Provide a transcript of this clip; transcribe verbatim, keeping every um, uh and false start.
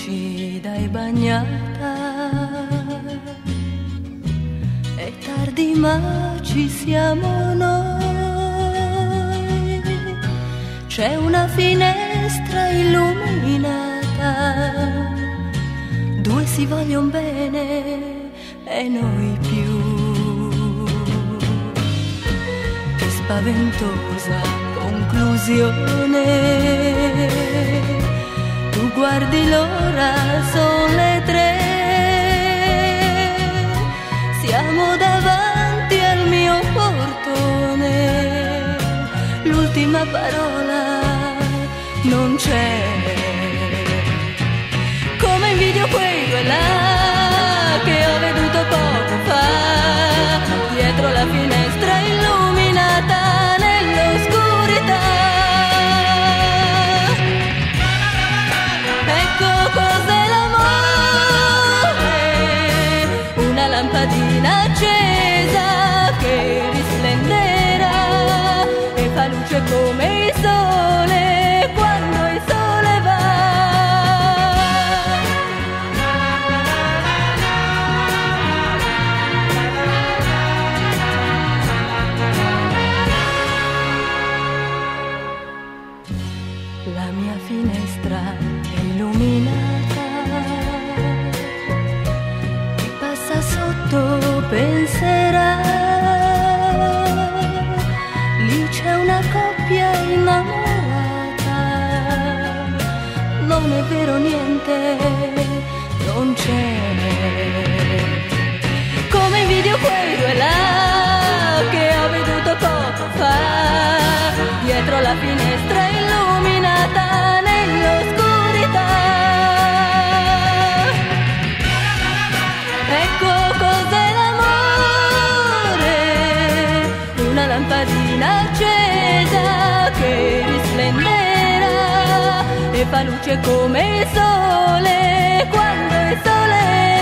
Oggi dai bagnata, è tardi ma ci siamo noi. C'è una finestra illuminata, due si vogliono bene e noi più. Che spaventosa conclusione, tu guardi l'ora, sono le tre, siamo davanti al mio portone, l'ultima parola non c'è. Come invidio quei due là che ho veduto poco fa, dietro la finestra illuminata nell'oscurità. Ecco cos'è l'amore, una lampadina accesa che risplenderà e fa luce come il sole quando il sole va. La mia finestra illuminata, chi passa sotto penserà, lì c'è una coppia innamorata. Non è vero niente, non c'è. Come invidio quei due là che ho veduto poco fa, dietro la finestra illuminata nell'oscurità. Ecco cos'è l'amore, una lampadina accesa che risplenderà e fa luce come il sole quando il sole